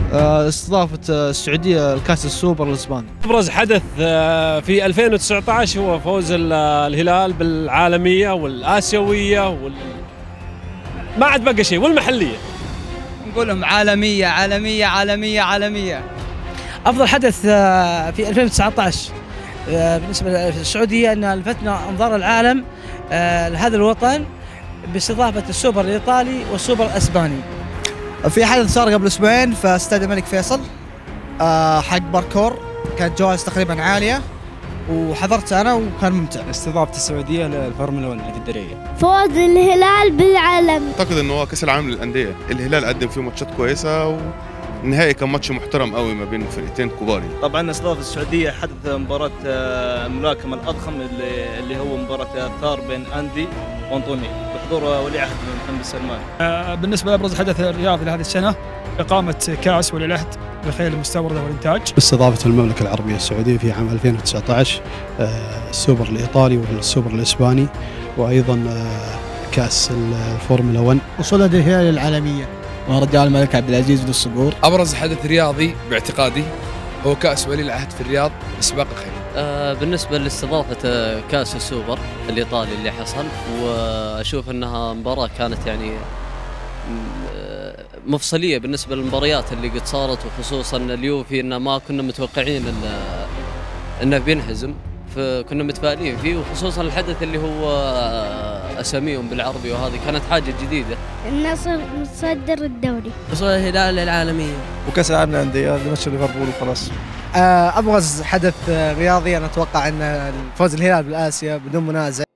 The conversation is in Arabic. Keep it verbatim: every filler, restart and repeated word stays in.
استضافة السعودية لكأس السوبر الإسباني. أبرز حدث في ألفين وتسعة عشر هو فوز الهلال بالعالمية والآسيوية وال... ما عاد بقى شيء، والمحلية نقولهم عالمية عالمية عالمية عالمية. أفضل حدث في ألفين وتسعة عشر بالنسبة للسعودية أن لفتنا أنظار العالم لهذا الوطن باستضافة السوبر الإيطالي والسوبر الإسباني. في حدث صار قبل أسبوعين في استاد الملك فيصل حق باركور، كانت جوائز تقريبا عالية وحضرت أنا وكان ممتع. استضافة السعودية للفورمولا واحد في الدرية. فوز الهلال بالعالم. أعتقد إنه هو كأس العالم للأندية، الهلال قدم فيه ماتشات كويسة والنهائي كان ماتش محترم قوي ما بين فرقتين كبار. طبعا استضافة السعودية حدث مباراة الملاكمة الأضخم اللي اللي هو مباراة الثار بين أندي وأنطوني بحضور ولي عهد محمد سلمان. بالنسبة لأبرز حدث الرياضي لهذه السنة إقامة كأس ولي العهد للخيل المستوردة والإنتاج. استضافة المملكة العربية السعودية في عام ألفين وتسعة عشر السوبر الإيطالي والسوبر الإسباني، وأيضا كأس الفورمولا واحد. وصول الهلال العالمية ورجال الملك عبد العزيز ذو الصقور. أبرز حدث رياضي باعتقادي هو كأس ولي العهد في الرياض لسباق الخيل. آه بالنسبة لاستضافة كأس السوبر الإيطالي اللي حصل، وأشوف أنها مباراة كانت يعني مفصلية بالنسبة للمباريات اللي قد صارت، وخصوصا اليوفي إنه ما كنا متوقعين إنه بينهزم، فكنا متفائلين فيه، وخصوصا الحدث اللي هو أساميهم بالعربي، وهذه كانت حاجة جديدة. النصر متصدر الدوري. وصول الهلال للعالمية. وكأس العالم للأندية لماتش ليفربول وخلاص. أبرز حدث رياضي أنا أتوقع أن فوز الهلال بالآسيا بدون منازع.